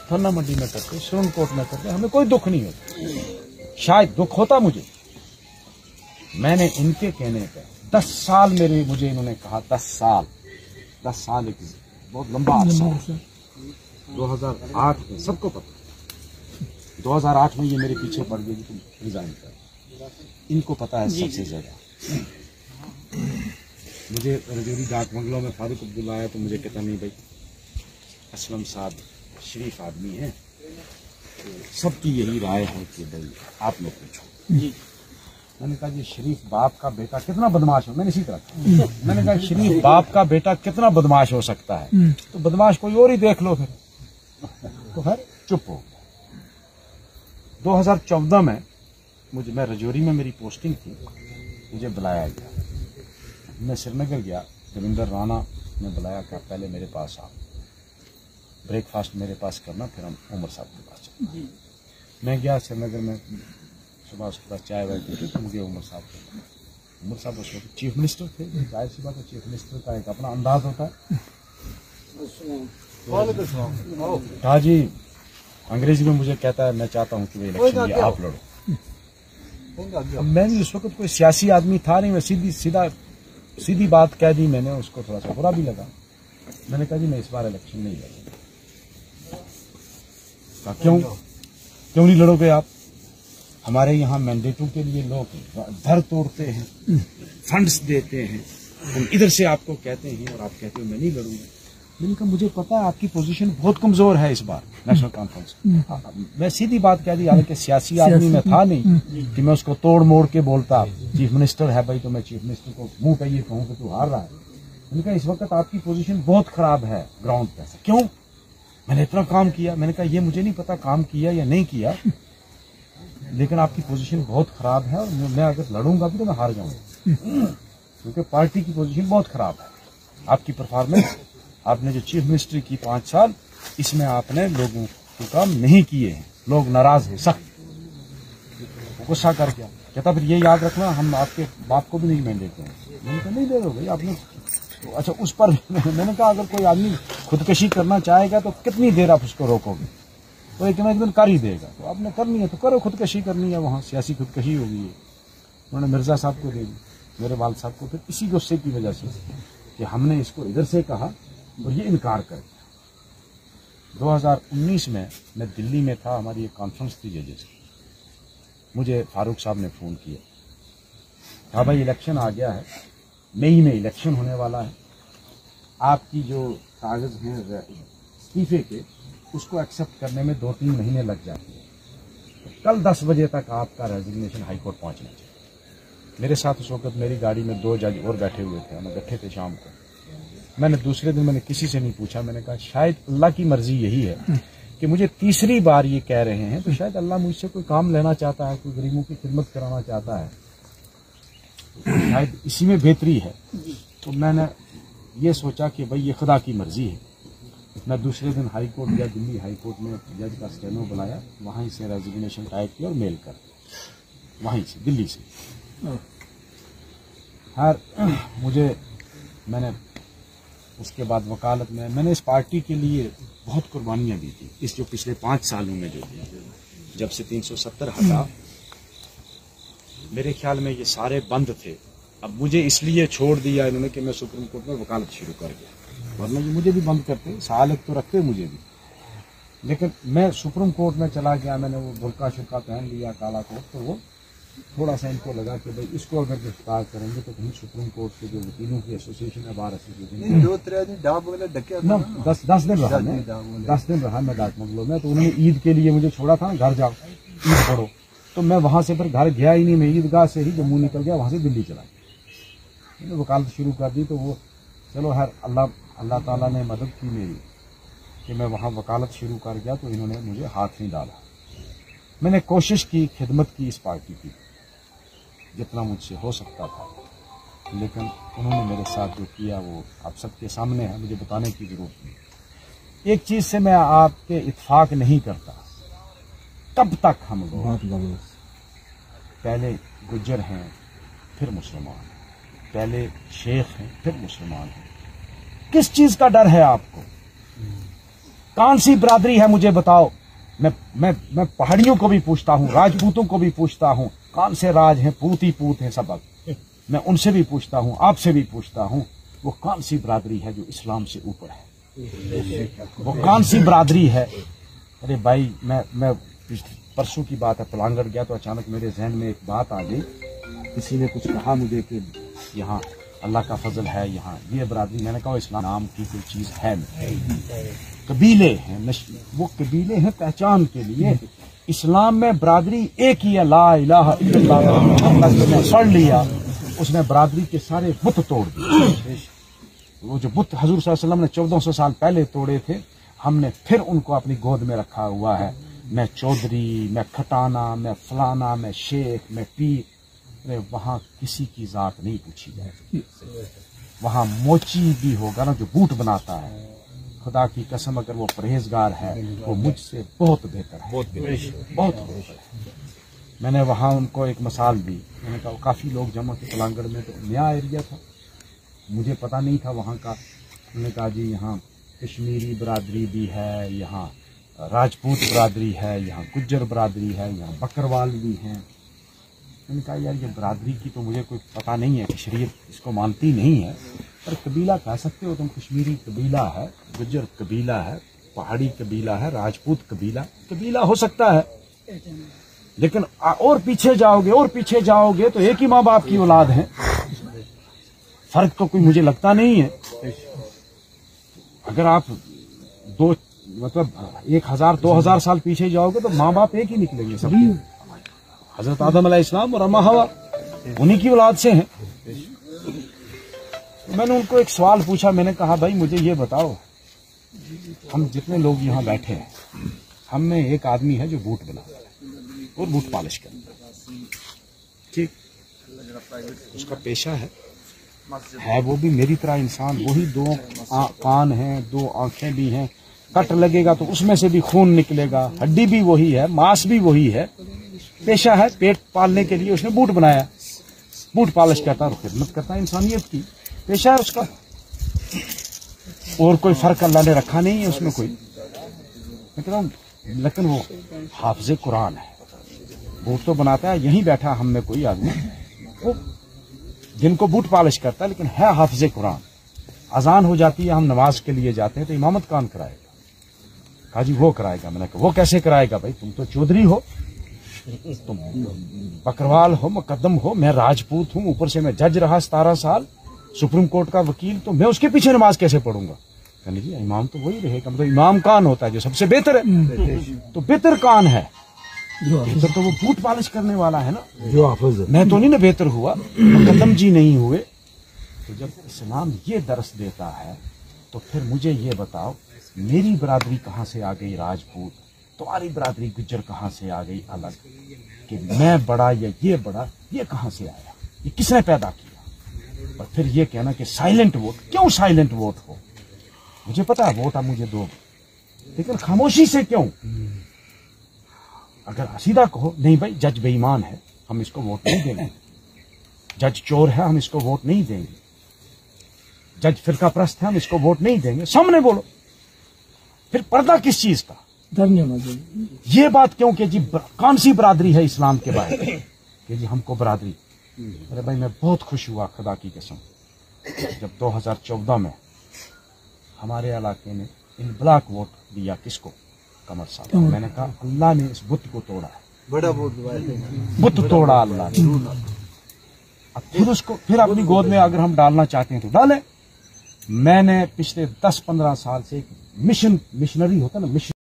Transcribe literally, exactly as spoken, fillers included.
थाना मंडी में करते, सुप्रीम कोर्ट में करते, हमें कोई दुख नहीं होता। शायद दुख होता मुझे, मैंने इनके कहने पे दस साल मेरे मुझे इन्होंने कहा, दस साल दस साल एक बहुत लंबा अरसा। दो हजार आठ में सबको पता, दो हजार आठ में ये मेरे पीछे पड़ गई कि तुम रिजाइन कर, इनको पता है सबसे ज्यादा। मुझे रजौरी डाक बंगलों में फारूक अब्दुल्ला आया तो मुझे कहता नहीं भाई असलम साहब शरीफ आदमी है, तो सबकी यही राय है कि भाई आप लोग पूछो। मैंने कहा जी शरीफ बाप का बेटा कितना बदमाश हो, मैंने इसी तरह मैंने कहा शरीफ बाप का बेटा कितना बदमाश हो सकता है, तो बदमाश कोई और ही देख लो फिर। तो फिर चुप हो। दो हजार चौदह में मुझे मैं रजौरी में मेरी पोस्टिंग थी, मुझे बुलाया गया, मैं श्रीनगर गया, देवेंद्र राणा ने बुलाया कि पहले मेरे पास आओ, ब्रेकफास्ट मेरे पास करना, फिर हम उमर साहब के पास चलना। मैं गया श्रीनगर में, सुबह उसके बाद चाय वाय पीती, तो मुझे उमर साहब के उमर साहब उस वक्त चीफ मिनिस्टर थे, जाहिर सी बात है चीफ मिनिस्टर का एक अपना अंदाज होता है। कहा जी अंग्रेजी में मुझे कहता है मैं चाहता हूँ कि वो इलेक्शन ये आप लड़ो। मैं भी उस वक्त कोई सियासी आदमी था नहीं, मैं सीधी सीधा सीधी बात कह दी मैंने, उसको थोड़ा सा बुरा भी लगा। मैंने कहा जी मैं इस बार इलेक्शन नहीं लड़ूंगा। कहा क्यों क्यों नहीं लड़ोगे आप? हमारे यहाँ मैंडेटों के लिए लोग दर तोड़ते हैं, फंड्स देते हैं, हम इधर से आपको कहते हैं और आप कहते हो मैं नहीं लड़ूंगा। मैंने कहा मुझे पता है आपकी पोजीशन बहुत कमजोर है इस बार नेशनल कॉन्फ्रेंस। मैं सीधी बात कह दी, हालांकि सियासी आदमी में था नहीं कि मैं उसको तोड़ मोड़ के बोलता, चीफ मिनिस्टर है भाई तो मैं चीफ मिनिस्टर को मुंह पे ये कहूँ कि तू हार रहा है। मैंने कहा इस वक्त आपकी पोजीशन बहुत खराब है ग्राउंड पे। क्यों? मैंने इतना काम किया। मैंने कहा ये मुझे नहीं पता काम किया या नहीं किया, लेकिन आपकी पोजीशन बहुत खराब है और मैं अगर लड़ूंगा भी तो मैं हार जाऊंगा, क्योंकि पार्टी की पोजीशन बहुत खराब है। आपकी परफॉर्मेंस, आपने जो चीफ मिनिस्ट्री की पांच साल, इसमें आपने लोगों को काम नहीं किए हैं, लोग नाराज हैं, सख्त गुस्सा कर गया। कहता फिर ये याद रखना हम आपके बाप को भी नहीं मैंडेट देंगे। मैंने कहा नहीं दे दो भाई आपने तो अच्छा उस पर। मैंने कहा अगर कोई आदमी खुदकशी करना चाहेगा तो कितनी देर आप उसको रोकोगे, तो एक ना एक दिन कर ही देगा। तो आपने करनी है तो करो, खुदकशी करनी है, वहाँ सियासी खुदकशी होगी। उन्होंने मिर्जा साहब को दे दी, मेरे वाल साहब को, फिर इसी गुस्से की वजह से कि हमने इसको इधर से कहा और ये इनकार कर दिया। दो हजार उन्नीस में मैं दिल्ली में था, हमारी एक कॉन्फ्रेंस थी जजेस की, मुझे फारूक साहब ने फोन किया, हाँ भाई इलेक्शन आ गया है, मई में इलेक्शन होने वाला है, आपकी जो कागज हैं इस्तीफे के उसको एक्सेप्ट करने में दो तीन महीने लग जाते हैं, तो कल दस बजे तक आपका रेजिग्नेशन हाईकोर्ट पहुंचना चाहिए। मेरे साथ उस वक्त मेरी गाड़ी में दो जज और बैठे हुए थे, हम बैठे थे शाम को। मैंने दूसरे दिन मैंने किसी से नहीं पूछा, मैंने कहा शायद अल्लाह की मर्जी यही है कि मुझे तीसरी बार ये कह रहे हैं, तो शायद अल्लाह मुझसे कोई काम लेना चाहता है, कोई गरीबों की खिदमत कराना चाहता है, शायद इसी में बेहतरी है। तो मैंने ये सोचा कि भाई ये खुदा की मर्जी है। मैं दूसरे दिन हाई कोर्ट गया, दिल्ली हाई कोर्ट में जज का स्टेनो बुलाया, वहीं से रेजिग्नेशन टाइप किया और मेल कर दिया, वहीं से दिल्ली से। हर मुझे मैंने उसके बाद वकालत में मैंने इस पार्टी के लिए बहुत कुर्बानियां दी थी, इस जो पिछले पांच सालों में जो दी, जब से तीन सौ सत्तर हटा, मेरे ख्याल में ये सारे बंद थे। अब मुझे इसलिए छोड़ दिया इन्होंने कि मैं सुप्रीम कोर्ट में वकालत शुरू कर दिया, वरना ये मुझे भी बंद करते, सालक तो रखते मुझे भी। लेकिन मैं सुप्रीम कोर्ट में चला गया, मैंने वो बुर्का शुर्का पहन लिया, काला कोट, तो वो थोड़ा सा इनको लगा कि भाई इसको अगर गिरफ्तार करेंगे तो कहीं सुप्रीम कोर्ट के जो वकीलों की एसोसिएशन है, बार एसोसिएशन, दस दस दिन रहा मैं दस दिन रहा मैं डाक बंगलों में, तो उन्होंने ईद के लिए मुझे छोड़ा था ना, घर जाओ ईद पढ़ो, तो मैं वहां से फिर घर गया ही नहीं, मैं ईदगाह से ही जम्मू निकल गया, वहां से दिल्ली चला गया। मैंने वकालत शुरू कर दी, तो वो चलो हर अल्लाह अल्लाह ताला ने मदद की मेरी कि मैं वहां वकालत शुरू कर गया, तो इन्होंने मुझे हाथ नहीं डाला। मैंने कोशिश की, खिदमत की इस पार्टी की जितना मुझसे हो सकता था, लेकिन उन्होंने मेरे साथ जो किया वो आप सबके सामने है, मुझे बताने की जरूरत नहीं। एक चीज से मैं आपके इत्फाक नहीं करता, तब तक हम लोग पहले गुज्जर हैं फिर मुसलमान, पहले शेख हैं फिर मुसलमान हैं, किस चीज का डर है आपको? کون سی برادری ہے مجھے بتاؤ. میں میں میں پہاڑیوں کو بھی پوچھتا ہوں, راجپوتوں کو بھی پوچھتا ہوں, کون سے راج ہیں, پوت ہی پوت ہیں سب. میں ان سے بھی پوچھتا ہوں, آپ سے بھی پوچھتا ہوں, وہ کون سی برادری ہے جو اسلام سے اوپر ہے؟ وہ کون سی برادری ہے؟ ارے بھائی, میں میں پرسوں کی بات ہے, پلانگڑ گیا تو اچانک میرے ذہن میں ایک بات آ گئی. کسی نے کچھ کہا مجھے کہ یہاں اللہ کا فضل ہے, یہاں یہ برادری. میں نے کہا اسلام نام کی کوئی چیز ہے نہیں, قبیلے ہیں, وہ قبیلے ہیں پہچان کے لیے. اسلام میں برادری ایک ہی ہے, لا الہ الا اللہ. پڑھ لیا, اس نے برادری کے سارے بت توڑ دیے. وہ جو بت حضور صلی اللہ علیہ وسلم نے چودہ سو سال پہلے توڑے تھے, ہم نے پھر ان کو اپنی گود میں رکھا ہوا ہے. میں چودھری, میں کھٹانا, میں فلانا, میں شیخ, میں پیر. وہاں کسی کی ذات نہیں پوچھی جائے. وہاں موچی بھی ہوگا نا جو بوٹ بناتا ہے, خدا کی قسم اگر وہ پرہیزگار ہے وہ مجھ سے بہت بہتر ہے, بہت بہتر ہے. میں نے وہاں ان کو ایک مثال دی. میں نے کہا کافی لوگ جمع تھے پلانگڑ میں, تو نیا ایریا تھا, مجھے پتا نہیں تھا وہاں کا. انہوں نے کہا جی یہاں کشمیری برادری بھی ہے, یہاں راجپوت برادری ہے, یہاں گجر برادری ہے, یہاں بکروال بھی ہیں. میں نے کہا یار یہ برادری کی تو مجھے کوئی پتہ نہیں ہے, کہ شریعت اس کو مانتی نہیں ہے, پر قبیلہ کہہ سکتے ہو تم. کشمیری قبیلہ ہے, گجر قبیلہ ہے, پہاڑی قبیلہ ہے, راجپوت قبیلہ قبیلہ ہو سکتا ہے. لیکن اور پیچھے جاؤ گے اور پیچھے جاؤ گے تو ایک ہی ماں باپ کی اولاد ہیں. فرق تو کوئی مجھے لگتا نہیں ہے. اگر آپ دو مطلب ایک ہزار دو ہزار سال پیچھے جاؤ گے تو ماں باپ ایک ہی نکلیں گے سب. حضرت آدم علیہ السلام اور اما حوا انہی کی اولاد سے ہیں. میں نے ان کو ایک سوال پوچھا. میں نے کہا بھائی مجھے یہ بتاؤ, ہم جتنے لوگ یہاں بیٹھے ہیں, ہم میں ایک آدمی ہے جو بوٹ بناتا ہے اور بوٹ پالش کرتا ہے, ٹھیک, اس کا پیشہ ہے ہے وہ بھی میری طرح انسان. وہی دو کان ہیں, دو آنکھیں بھی ہیں, کٹ لگے گا تو اس میں سے بھی خون نکلے گا, ہڈی بھی وہی ہے, ماس بھی وہی ہے. پیشہ ہے, پیٹ پالنے کے لیے اس نے بوٹ بنایا, بوٹ پالش کرتا اور خدمت کرتا ہے انسانیت کی. پیشہ ہے اس کا, اور کوئی فرق اللہ نے رکھا نہیں ہے اس میں کوئی. میں کہتا ہوں لیکن وہ حافظ قرآن ہے, بوٹ تو بناتا ہے. یہیں بیٹھا ہم میں کوئی آدمی وہ جن کو بوٹ پالش کرتا ہے, لیکن ہے حافظ قرآن. اذان ہو جاتی ہے, ہم نماز کے لیے جاتے ہیں, تو امامت کون کرائے گا؟ کہا جی وہ کرائے گا. میں نے کہا وہ کیسے کرائے گا؟ بھائی تم تو چودھری ہو, تم بکروال ہو, مقدم ہو, میں راجپوت ہوں, اوپر سے میں جج رہا ستارہ سال, سپریم کورٹ کا وکیل, تو میں اس کے پیچھے نماز کیسے پڑھوں گا؟ کہنے جی امام تو وہی رہے گا. مطلب امام کون ہوتا ہے؟ جو سب سے بہتر ہے. تو بہتر کون ہے؟ بہتر تو وہ بوٹ پالش کرنے والا ہے نا, جو حافظ ہے. میں تو نہیں نا بہتر ہوا, مقدم جی نہیں ہوئے. تو جب اسلام یہ درس دیتا ہے تو پھر مجھے یہ بتاؤ میری برادری کہاں سے آ گئی راجپوت, تمہاری برادری گجر کہاں سے آ گئی الگ, کہ میں بڑا یا یہ بڑا, یہ کہاں سے آیا؟ یہ کس نے پیدا کیا؟ اور پھر یہ کہنا کہ سائلنٹ ووٹ. کیوں سائلنٹ ووٹ ہو؟ مجھے پتا ہے ووٹ آپ مجھے دو گے, لیکن خاموشی سے کیوں؟ اگر سیدھا کہو نہیں بھائی جج بے ایمان ہے, ہم اس کو ووٹ نہیں دیں گے, جج چور ہے, ہم اس کو ووٹ نہیں دیں گے, جج فرقہ پرست ہے, ہم اس کو ووٹ نہیں دیں گے, سامنے بولو. پھر پردہ کس چیز کا؟ یہ بات کیوں کہ جی کون سی برادری ہے اسلام کے بعد کہ جی ہم کو برادری. ارے بھائی میں بہت خوش ہوا خدا کی قسم جب دو ہزار چودہ میں ہمارے علاقے نے ان بلاک ووٹ دیا. کس کو؟ قمر صاحب. میں نے کہا اللہ نے اس بت کو توڑا ہے, بڑا بت توڑا اللہ نے. اب پھر اس کو پھر اپنی گود میں اگر ہم ڈالنا چاہتے ہیں تو ڈالیں. میں نے پچھلے دس پندرہ سال سے ایک مشن مشنری ہوتا نا مشن